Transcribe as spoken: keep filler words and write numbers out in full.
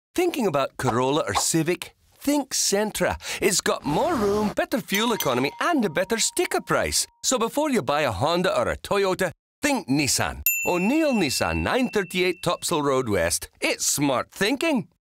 Thinking about Corolla or Civic? Think Sentra. It's got more room, better fuel economy, and a better sticker price. So before you buy a Honda or a Toyota, think Nissan. O'Neill Nissan, nine thirty-eight Topsail Road West. It's smart thinking.